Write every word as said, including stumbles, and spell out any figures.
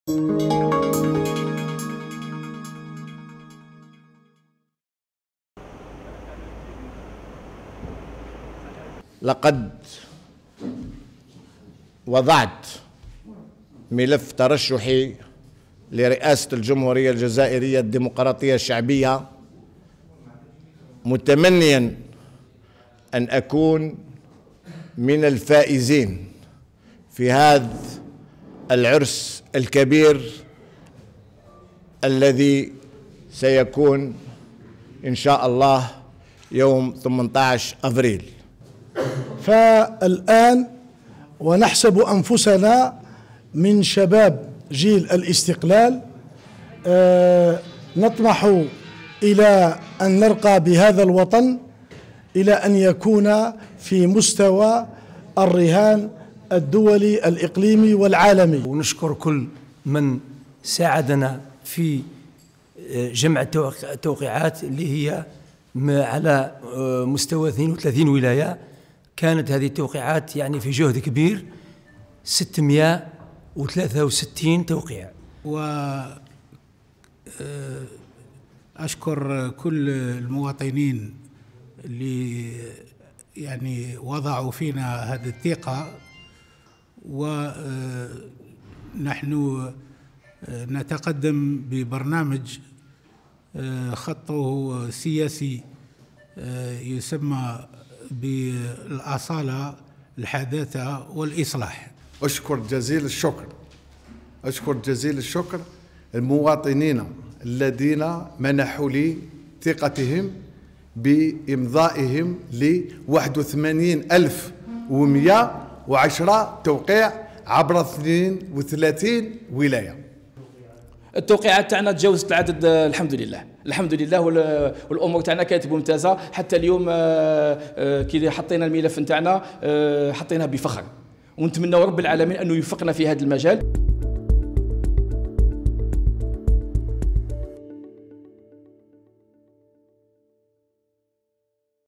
لقد وضعت ملف ترشحي لرئاسة الجمهورية الجزائرية الديمقراطية الشعبية، متمنيا أن أكون من الفائزين في هذا العرس الكبير الذي سيكون إن شاء الله يوم ثمانية عشر أفريل. فالآن ونحسب أنفسنا من شباب جيل الاستقلال، أه نطمح إلى أن نرقى بهذا الوطن إلى أن يكون في مستوى الرهان الدولي الإقليمي والعالمي. ونشكر كل من ساعدنا في جمع التوقيعات اللي هي على مستوى اثنين وثلاثين ولاية. كانت هذه التوقيعات يعني في جهد كبير، ستمئة وثلاثة وستين توقيع. وأشكر كل المواطنين اللي يعني وضعوا فينا هذه الثقة، ونحن نتقدم ببرنامج خطه سياسي يسمى بالأصالة، الحداثة والإصلاح. أشكر جزيل الشكر أشكر جزيل الشكر المواطنين الذين منحوا لي ثقتهم بإمضائهم ل واحد وثمانين ألف ومئة وعشرة توقيع عبر اثنين وثلاثين ولاية. التوقيعات تاعنا تجاوزت العدد الحمد لله الحمد لله، والامور تاعنا كانت ممتازه. حتى اليوم كي حطينا الملف نتاعنا حطيناه بفخر، ونتمنى رب العالمين انه يوفقنا في هذا المجال.